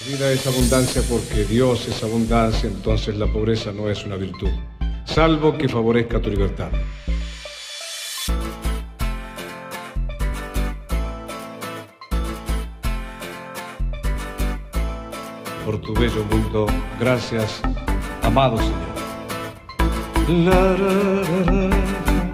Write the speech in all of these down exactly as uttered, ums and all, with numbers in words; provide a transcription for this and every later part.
Vida es abundancia porque Dios es abundancia, entonces la pobreza no es una virtud, salvo que favorezca tu libertad. Por tu bello mundo, gracias, amado Señor. La, la, la, la.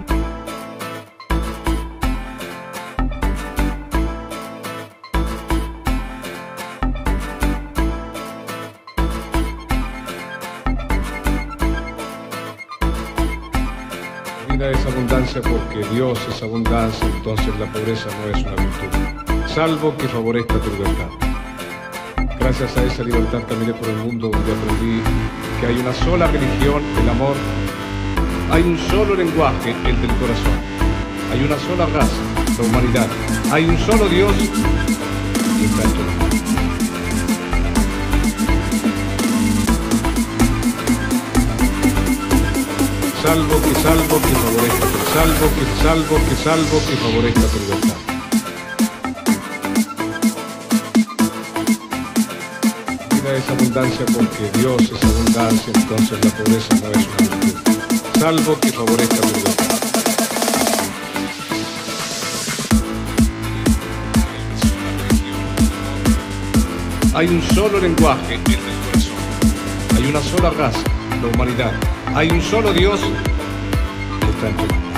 Vida es abundancia porque Dios es abundancia, entonces la pobreza no es una virtud, salvo que favorezca tu libertad. Gracias a esa libertad caminé por el mundo donde aprendí que hay una sola religión, el amor. Hay un solo lenguaje, el del corazón. Hay una sola raza, la humanidad. Hay un solo Dios y está en todo. Salvo que, salvo que favorezca, salvo que, salvo que, salvo que favorezca tu libertad. Vida es abundancia porque Dios es abundancia, entonces la pobreza no es una virtud, salvo que favorezca tu libertad. Hay un solo lenguaje, el del corazón. Hay una sola raza, la humanidad. Hay un solo Dios que está en todas partes.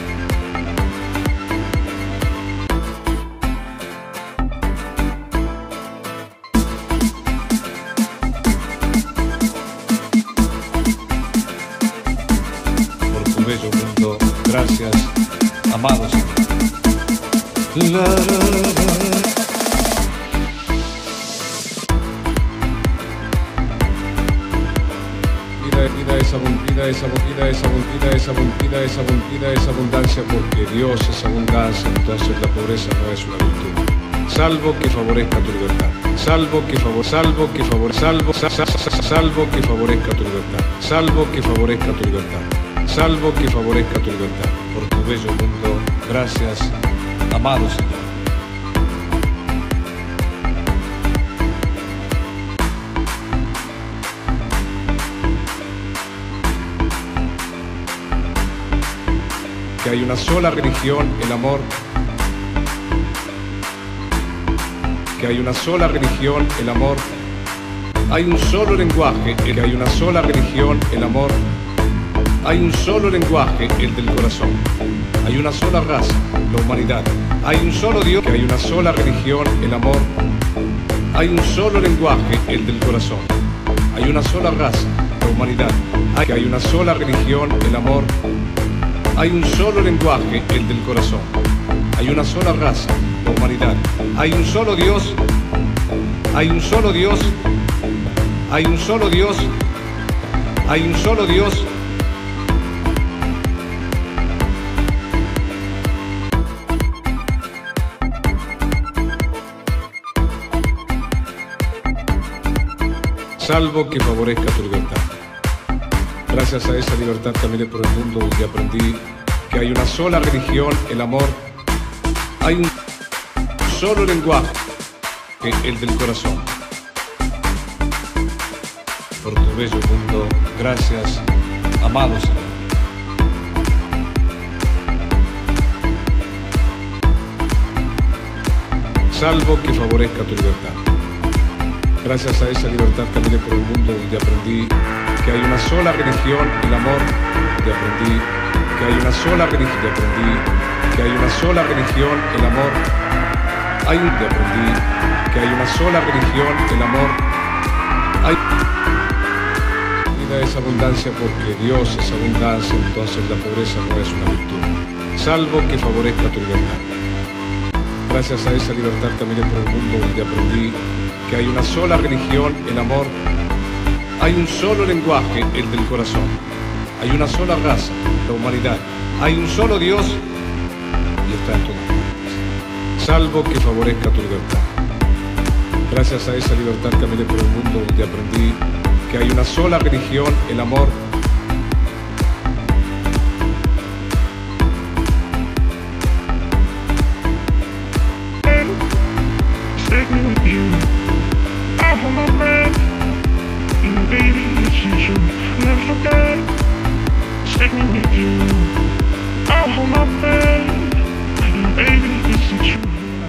Por tu bello mundo, gracias, amado Señor. La, la, la. Vida es abundida, es abundida, es abundida, es abundida, es abundida, es abundancia porque Dios es abundancia, entonces la pobreza no es una virtud, salvo que favorezca tu libertad, salvo que favor, salvo que favor, salvo, sa, sa, sa, salvo que favorezca tu libertad, salvo que favorezca tu libertad, salvo que favorezca tu libertad. Por tu bello mundo, gracias, amado Señor. Que hay una sola religión, el amor. Que hay una sola religión, el amor. Hay un solo lenguaje, que hay una sola religión, el amor. Hay un solo lenguaje, el del corazón. Hay una sola raza, la humanidad. Hay un solo Dios, que hay una sola religión, el amor. Hay un solo lenguaje, el del corazón. Hay una sola raza, la humanidad. Hay, que hay una sola religión, el amor. Hay un solo lenguaje, el del corazón. Hay una sola raza, la humanidad. Hay un solo Dios. Hay un solo Dios. Hay un solo Dios. Hay un solo Dios. Salvo que favorezca tu libertad. Gracias a esa libertad caminé por el mundo donde aprendí que hay una sola religión, el amor. Hay un solo lenguaje, el del corazón. Por tu bello mundo, gracias, amado Señor. Salvo que favorezca tu libertad. Gracias a esa libertad caminé por el mundo donde aprendí que hay una sola religión, el amor. Donde aprendí que hay una sola religión, aprendí que hay una sola religión, el amor. Hay un donde aprendí que hay una sola religión, el amor. Hay vida es abundancia porque Dios es abundancia, entonces la pobreza no es una virtud, salvo que favorezca tu libertad. Gracias a esa libertad caminé por el mundo donde aprendí que hay una sola religión, el amor. Hay un solo lenguaje, el del corazón. Hay una sola raza, la humanidad. Hay un solo Dios y está en todas partes, salvo que favorezca tu libertad. Gracias a esa libertad caminé por el mundo donde aprendí que hay una sola religión, el amor. Sitting with you, I hold my breath, and baby, it's the truth. Never forget, sticking with you. I hold my breath, and baby, it's the truth.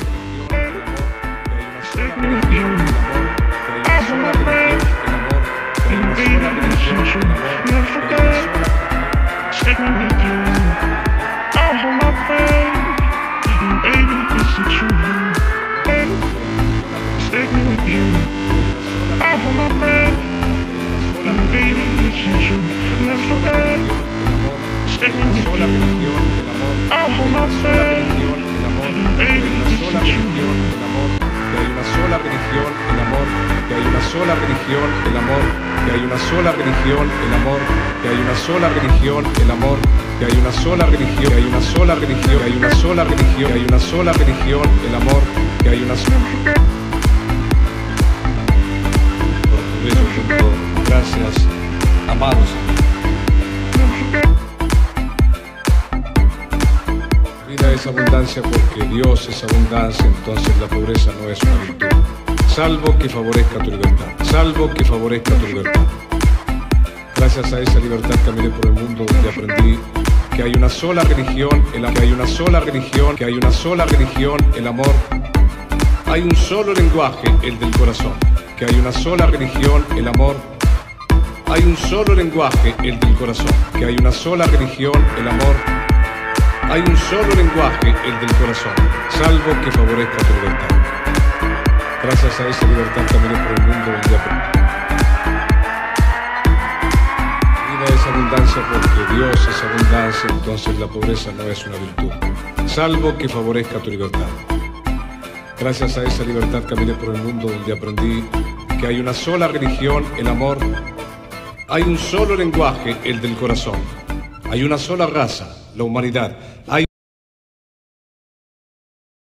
Sticking with you. I hold my breath, and baby, it's the truth. Never forget, sticking with you. I hold my breath, and baby, it's the truth. Sticking with you. I hold my breath, and baby, it's the truth. Never forget, sticking with you. I hold my breath, and baby, it's the truth. Que hay una sola religión, el amor, que hay una sola religión, el amor, que hay una sola religión, el amor, que hay una sola religión, el amor, que hay una sola religión, que hay una sola religión, que hay una sola religión, que hay una sola religión, el amor, que hay una sola. Por tu bello punto, gracias, amados. Vida es abundancia porque Dios es abundancia, entonces la pobreza no es una virtud. Salvo que favorezca tu libertad, salvo que favorezca tu libertad. Gracias a esa libertad caminé por el mundo donde aprendí que hay una sola religión, el amor, que hay una sola religión, que hay una sola religión, el amor. Hay un solo lenguaje, el del corazón, que hay una sola religión, el amor. Hay un solo lenguaje, el del corazón, que hay una sola religión, el amor. Hay un solo lenguaje, el del corazón, salvo que favorezca tu libertad. Gracias a esa libertad caminé por el mundo donde aprendí. Vida es abundancia porque Dios es abundancia, entonces la pobreza no es una virtud, salvo que favorezca tu libertad. Gracias a esa libertad caminé por el mundo donde aprendí que hay una sola religión, el amor. Hay un solo lenguaje, el del corazón. Hay una sola raza, la humanidad. Hay